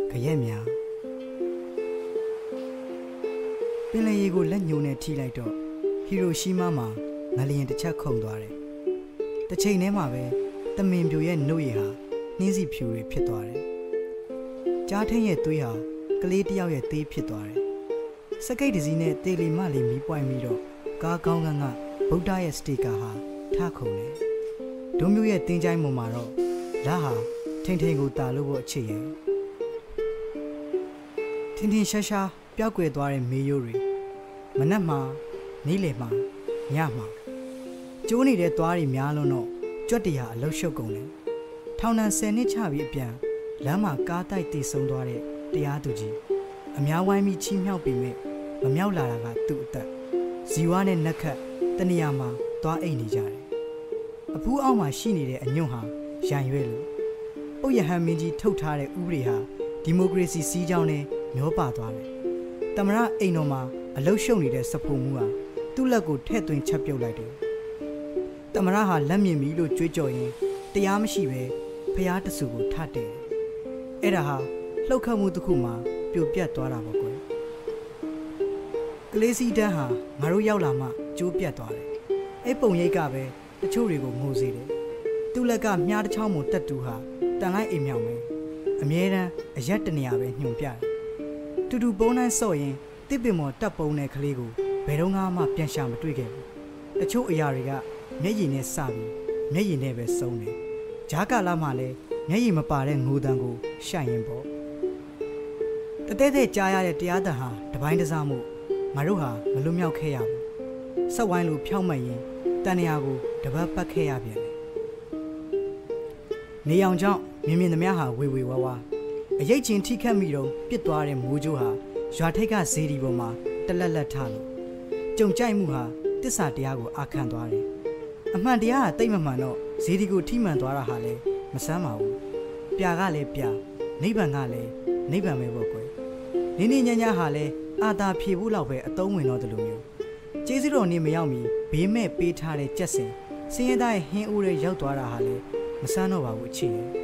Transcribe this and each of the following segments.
ခရက်များပင်လယ်ရေကိုလက်ညှိုးနဲ့ထိလိုက်တော့ဟီရိုရှီးမားမှာငလျင်တစ်ချက်ခုန်သွားတယ်။တစ်ချိန်တည်းမှာပဲတမင်ပြိုရဲ့နှုတ်ရည်ဟာနှင်းစီဖြူတွေဖြစ်သွားတယ်။ကြားထင်းရဲ့သွေးဟာကလေးတစ်ယောက်ရဲ့သေးဖြစ်သွားတယ်။စကိတ်တစည်းနဲ့တေလီမလေးမီးပွိုင်းပြီးတော့ကားကောင်းကန်းကဗုဒ္ဓရဲ့စတီကာဟာထခုန်တယ်။ဒုမျိုးရဲ့တင်းချိုင်းပေါ်မှာတော့လက်ဟာထင်းထင်းကိုတာလို့ဖို့အခြေရဲ့ထင်းထင်းရှားရှားပျောက်ကွယ်သွားတဲ့မေးရိုးတွေမနက်မှာနေ့လယ်မှာညမှာကျိုးနေတဲ့သွားတွေများလုံးတော့ကြွက်တရားအလုရှုပ်ကုန်တယ်ထောင်နှံ10နှစ်ချပြီးအပြန်လမ်းမှာကားတိုက်တည်ဆုံသွားတဲ့တရားသူကြီးအများဝိုင်းပြီးချီးမြှောက်ပြီးမြမမြောက်လာတာကသူ့အသက်ဇီဝနဲ့နက်ခတ်တနေရာမှာသွားအိတ်နေကြတယ်အဖူးအောက်မှာရှိနေတဲ့အညွန့်ဟာရန်ရွဲလို့ပုတ်ရဟန်းမင်းကြီးထုတ်ထားတဲ့ဥပဒေဟာဒီမိုကရေစီစီးကြောင်းနဲ့မျောပါသွားတယ်တမရအိမ်တော်မှာအလုရှုပ်နေတဲ့စဖို့မှုဟာသူ့လက်ကိုထဲ့သွင်းချက်ပြုတ်လိုက်တယ်တမရဟာလက်မြင်ပြီလို့ကြွေးကြော်ရင်တရားမရှိပဲဖျားတဆူကိုထတယ်အဲ့ဒါဟာလှုပ်ခတ်မှုတစ်ခုမှပြိုပြတ်သွားတာပေါ့ကွယ်ကလေးစီတန်းဟာငါတို့ရောက်လာမှကျိုးပြတ်သွားတယ်အဲ့ပုံရိပ်ကပဲတချို့တွေကိုငိုစေတယ်သူ့လက်ကမြားတစ်ချောင်းမို့တက်တူဟာတန်လိုက်အိမ်မြောင်ပဲအမြဲတမ်းအရက်တနေရာပဲညွန်ပြတယ်တူတူပုံးနှမ်းဆော့ရင်တစ်ပင်မော်တက်ပုံးတဲ့ကလေးကိုဘယ်တော့မှပြန်ရှာမတွေ့ခဲ့ဘူးတချို့အရာတွေကမျက်ရည်နဲ့စပြီးမျက်ရည်နဲ့ပဲဆုံးတယ်ဂျားကာလာမှလည်းမျက်ရည်မပါတဲ့ငိုတန်ကိုရှိုင်ရင်ပေါ့တတဲတဲ့ကြားရတဲ့တရားတန်ဟာတပိုင်းတစားမှုငါတို့ဟာမလွတ်မြောက်ခဲ့ရဘူးဆက်ဝိုင်းလိုဖြောက်မှတ်ရင်တန်နေရာကိုတပတ်ပတ်ခဲ့ရပြန်တယ်နေအောင်ကြောင့်မြင်မြင်သမျှဟာဝေဝေဝါဝါအရေးချင်းထိခတ်မိတော့ပြစ်သွားတဲ့မိုးကြိုးဟာရွာထိပ်ကဇေဒီပေါ်မှာတလက်လက်ထလို့ကြုံကြိုက်မှုဟာတစ္ဆာတရားကိုအာခံသွားတယ်အမှန်တရားဟာတိတ်မမှန်တော့ဇေဒီကိုထိမှန်သွားတာဟာလည်းမဆမ်းပါဘူးပြာကလည်းပြာနိဗ္ဗာန်ကလည်းနိဗ္ဗာန်ပဲပေါ့ကွယ်နင်းနေညံ့ညံ့ဟာလည်းအာသာဖြေဖို့လောက်ပဲအသုံးဝင်တော့တယ်လို့မျိုးကျေးဇူးတော်နေမရောက်မီဘေးမဲ့ပေးထားတဲ့ကြက်စင်စင်းရဲသားရဲ့ဟင်းအိုးတွေရောက်သွားတာဟာလည်းမဆန်းတော့ပါဘူးအချစ်ရဲ့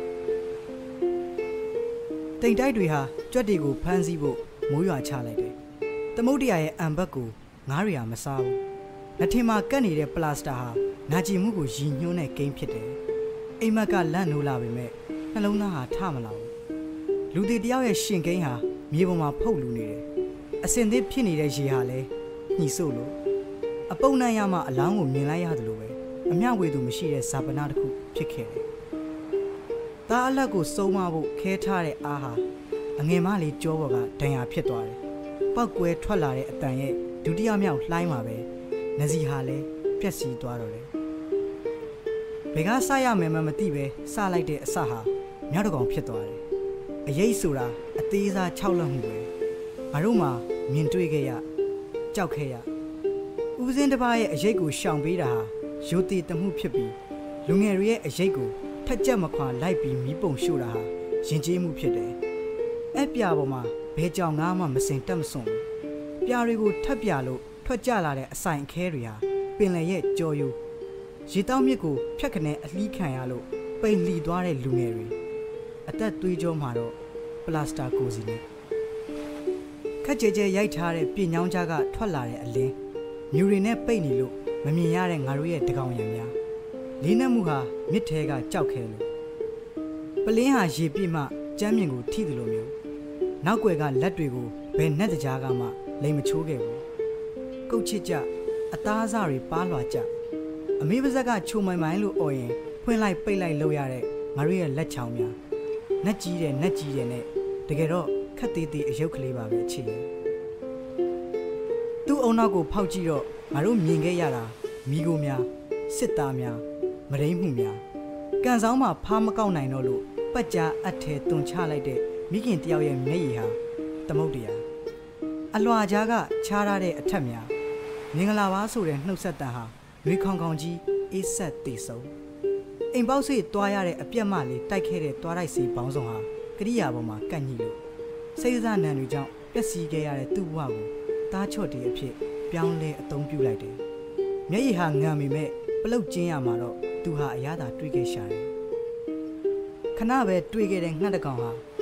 တိမ်တိုက်တွေဟာကြွက်တွေကိုဖမ်းဆီးဖို့မိုးရွာချလိုက်တယ်သမုဒ္ဒရာရဲ့အံဘက်ကိုငါးတွေဟာမစားဘူးလက်ထင်မှာကတ်နေတဲ့ပလတ်စတာဟာနာကျင်မှုကိုရည်ညွှန်းတဲ့ကိန်းဖြစ်တယ်အိမ်မက်ကလန့်နိုးလာပေမဲ့နှလုံးသားဟာထမလာဘူးလူတွေတယောက်ရဲ့ရှင်ကိန်းဟာမြေပေါ်မှာဖုတ်လူနေတယ်အစင်သစ်ဖြစ်နေတဲ့ရေဟာလည်းညှိစို့လို့အပုံနှံ့ရမှအလောင်းကိုမြင်လိုက်ရတယ်လို့ပဲအမျှဝေသူမရှိတဲ့ဇာပနာတစ်ခုဖြစ်ခဲ့တယ်။သားအလက်ကိုစုံမဖို့ခဲထားတဲ့အားဟာအငယ်မလေးကြောပေါ်ကဒဏ်ရာဖြစ်သွားတယ်။ပောက်ကွဲထွက်လာတဲ့အတန်ရဲ့ဒုတိယမြောက်လှိုင်းမှာပဲနစီဟာလည်းပြက်စီးသွားတော့တယ်။ဘယ်ကစရမယ်မှမသိပဲစလိုက်တဲ့အစဟာမြောက်တကောင်ဖြစ်သွားတယ်။အရေးဆိုတာအသေးစား6လက်မှုပဲ။ငါတို့မှမြင်တွေ့ခဲ့ရကြောက်ခဲ့ရဦးစင်းတစ်ပါးရဲ့အရေးကိုရှောင်ပေးတာဟာရိုသေတမှုဖြစ်ပြီးလူငယ်တွေရဲ့အရေးကိုထက်ကြက်မခွာလိုက်ပြီးမီးပုံရှို့တာဟာယဉ်ကျေးမှုဖြစ်တယ်။အဲ့ပြာပေါ်မှာဘဲကြောင်ငါမှမစင်တက်မစွန်ဘူး။ပြာတွေကိုထပ်ပြလို့ထွက်ကြလာတဲ့အဆိုင်အခဲတွေဟာပင်လယ်ရဲ့ကြော်ယူရေတောက်မြစ်ကိုဖြတ်ခနဲအလှီးခံရလို့ပိန်လှီသွားတဲ့လူငယ်တွေအသက်သွေးကြောမှာတော့ပလတ်စတာကိုစီနဲ့ခက်ကြဲကြဲရိုက်ထားတဲ့ပြင်းညောင်းကြားကထွက်လာတဲ့အလင်းမြူတွေနဲ့ပိတ်နေလို့မမြင်ရတဲ့ငါတို့ရဲ့တကောင်ရံများလေးနှက်မှုဟာမြစ်ထဲကကြောက်ခဲလို့ပလင်းဟာရေပြည့်မှကျမ်းမြင့်ကိုထိတယ်လို့မျိုးနောက်ွယ်ကလက်တွေကိုဘယ်နဲ့တကြားကမှလိမ်မချိုးခဲ့ဘူးကုတ်ချစ်ကြအသားစားတွေပါလွာကြအမေပါဇက်ကချိုမိုင်မိုင်လို့អော်ရင်ဖွင့်လိုက်ပိတ်လိုက်လုပ်ရတဲ့ငါတို့ရဲ့လက်ချောင်းများနက်ကြီးတဲ့နဲ့တကယ်တော့ခက်သေးသေးအယုတ်ကလေးပါပဲချစ်ရဲ့သူ့အုံနောက်ကိုဖောက်ကြည့်တော့ငါတို့မြင်ခဲ့ရတာမိကိုများစစ်သားများမရိမ့်မှုများကန်ဆောင်မှာဖားမကောက်နိုင်တော့လို့ပတ်ကြားအထဲတွန်ချလိုက်တဲ့မိခင်တယောက်ရဲ့မျက်ရည်ဟာသမုတ်တရားအလွာကြားကခြားရတဲ့အထက်များမင်္ဂလာပါဆိုတဲ့နှုတ်ဆက်တန်ဟာနှွေခေါင်ခေါင်ကြီးအေးဆက်တည်ဆုံးအိမ်ပေါက်စိတ်တွားရတဲ့အပြက်မလေးတိုက်ခဲ့တဲ့တွားတိုက်စီပေါင်းစုံဟာကရိယာပေါ်မှာကန့်ညှိလို့စိတ်စားနံတွေကြောင့်ပျက်စီးခဲ့ရတဲ့သူ့ဘဝကိုသားချော့တည်းအဖြစ်ပြောင်းလဲအသုံးပြုလိုက်တယ်။မျက်ရည်ဟာငံမိမဲ့ပလုတ်ကျင်းရမှာတော့သူဟာအရသာတွေးခဲ့ရှာတယ်။ခဏပဲတွေးခဲ့တဲ့ငှက်တကောင်ဟာ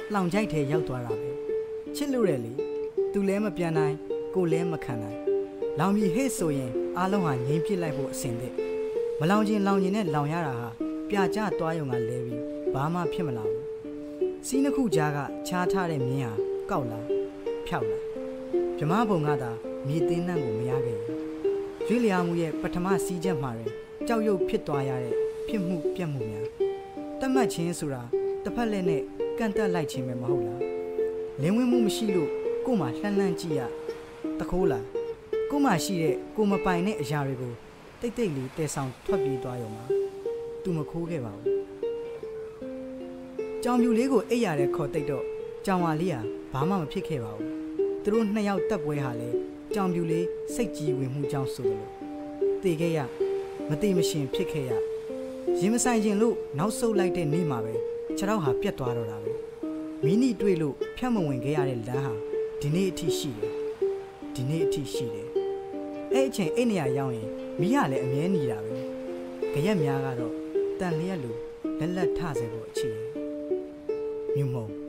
လောင်ကြိုက်ထဲရောက်သွားတာပဲချစ်လို့ရလေသူလဲမပြန်နိုင်ကိုလဲမခံနိုင်လောင်ပြီးဟဲ့ဆိုရင်အားလုံးဟာငြိမ်းပြစ်လိုက်ဖို့အဆင်သင့်မလောင်ချင်းလောင်ရင်နဲ့လောင်ရတာဟာပြာကျသွားရုံကလဲပြီးဘာမှဖြစ်မလာဘူးစီးနှစ်ခုကြားကချားထားတဲ့မြင်းဟာကောက်လာဖြောက်လာဗြမဘုံကသာမြေသင်းနှံ့ကိုမရခဲ့ဘူးရွေးလျာမှုရဲ့ပထမစီးချက်မှာတွင်ကြောက်ရွံ့ဖြစ်သွားရတဲ့ဖြစ်မှုပြတ်မှုများတတ်မှတ်ခြင်းဆိုတာတစ်ဖက်လက်နဲ့ကန့်တက်လိုက်ခြင်းပဲမဟုတ်လားလင်းဝင်မှုမရှိလို့ကို့မှာလှမ်းလှမ်းကြည့်ရတခိုးလားကို့မှာရှိတဲ့ကိုမပိုင်တဲ့အရာတွေကိုတိတ်တိတ်လေးတဲဆောင်ထွက်ပြေးသွားရုံမှာသူမခိုးခဲ့ပါဘူးကြောင်ပြူလေးကိုအိပ်ရတဲ့ခေါ်တိတ်တော့ကြောင်ဝါလေးဟာဘာမှမဖြစ်ခဲ့ပါဘူးသူတို့နှစ်ယောက်တက်ပွဲဟာလည်းကြောင်ပြူလေးစိတ်ကြီးဝင်မှုကြောင့်ဆိုတယ်လို့တေခဲ့ရမတေမရှင်ဖြစ်ခဲ့ရရင်မဆိုင်ခြင်းလို့နောက်ဆုတ်လိုက်တဲ့နေ့မှာပဲခြေထောက်ဟာပြတ်သွားတော့တာပဲမီနီတွေ့လို့ဖြတ်မဝင်ခဲ့ရတဲ့လမ်းဟာဒီနေ့အထိရှိတယ်ဒီနေ့အထိရှိတယ်အဲ့အချိန်အဲ့နေရာရောက်ရင်မီးကလည်းအမြဲနေတာပဲကြရက်များကတော့တန်လျက်လိုလက်လက်ထစေဖို့အခြေမြုံမုံ